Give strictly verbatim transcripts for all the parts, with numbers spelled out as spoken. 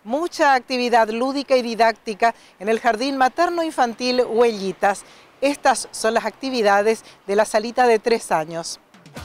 mucha actividad lúdica y didáctica en el Jardín Materno Infantil Huellitas. Estas son las actividades de la salita de tres años.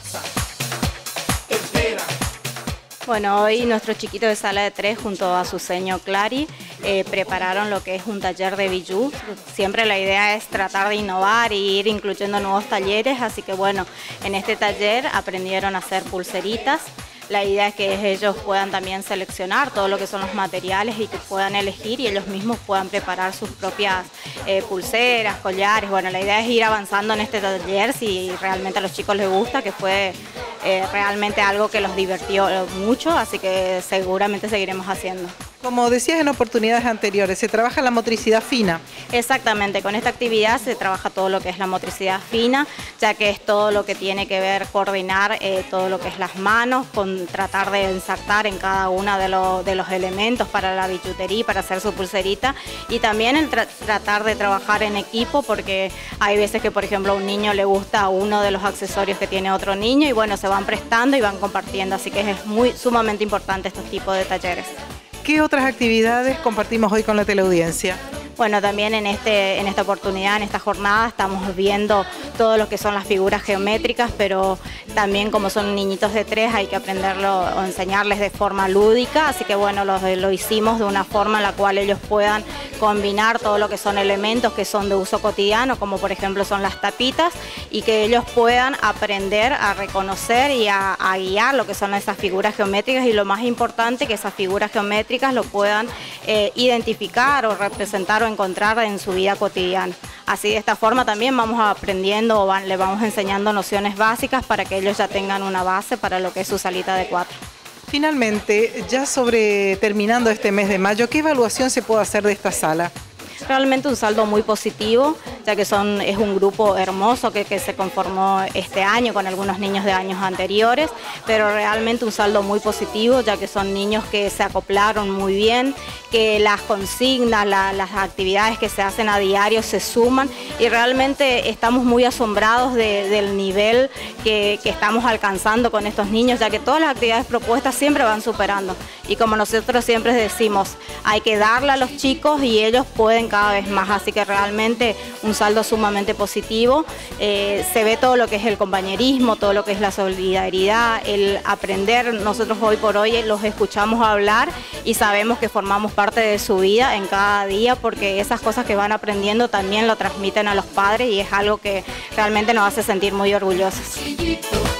Bueno, hoy nuestros chiquitos de sala de tres junto a su seño Clary eh, prepararon lo que es un taller de bijou. Siempre la idea es tratar de innovar e ir incluyendo nuevos talleres, así que bueno, en este taller aprendieron a hacer pulseritas. La idea es que ellos puedan también seleccionar todo lo que son los materiales y que puedan elegir y ellos mismos puedan preparar sus propias eh, pulseras, collares. Bueno, la idea es ir avanzando en este taller si realmente a los chicos les gusta, que fue eh, realmente algo que los divirtió mucho, así que seguramente seguiremos haciendo. Como decías en oportunidades anteriores, se trabaja la motricidad fina. Exactamente, con esta actividad se trabaja todo lo que es la motricidad fina, ya que es todo lo que tiene que ver, coordinar eh, todo lo que es las manos, con tratar de ensartar en cada uno de, lo, de los elementos para la billutería, para hacer su pulserita, y también el tra tratar de trabajar en equipo, porque hay veces que, por ejemplo, a un niño le gusta uno de los accesorios que tiene otro niño, y bueno, se van prestando y van compartiendo, así que es muy sumamente importante estos tipos de talleres. ¿Qué otras actividades compartimos hoy con la teleaudiencia? Bueno, también en, este, en esta oportunidad, en esta jornada, estamos viendo todo lo que son las figuras geométricas, pero también como son niñitos de tres hay que aprenderlo o enseñarles de forma lúdica, así que bueno, lo, lo hicimos de una forma en la cual ellos puedan combinar todo lo que son elementos que son de uso cotidiano, como por ejemplo son las tapitas, y que ellos puedan aprender a reconocer y a, a guiar lo que son esas figuras geométricas, y lo más importante, que esas figuras geométricas lo puedan eh, identificar o representar o encontrar en su vida cotidiana. Así de esta forma también vamos aprendiendo o van, le vamos enseñando nociones básicas para que ellos ya tengan una base para lo que es su salita de cuatro. Finalmente, ya sobre terminando este mes de mayo, ¿qué evaluación se puede hacer de esta sala? Realmente un saldo muy positivo, ya que son, es un grupo hermoso que, que se conformó este año con algunos niños de años anteriores, pero realmente un saldo muy positivo, ya que son niños que se acoplaron muy bien, que las consignas, la, las actividades que se hacen a diario se suman, y realmente estamos muy asombrados de, del nivel que, que estamos alcanzando con estos niños, ya que todas las actividades propuestas siempre van superando, y como nosotros siempre decimos, hay que darle a los chicos y ellos pueden cada vez más, así que realmente un saldo sumamente positivo. Eh, se ve todo lo que es el compañerismo, todo lo que es la solidaridad, el aprender. Nosotros hoy por hoy los escuchamos hablar y sabemos que formamos parte de su vida en cada día, porque esas cosas que van aprendiendo también lo transmiten a los padres, y es algo que realmente nos hace sentir muy orgullosos.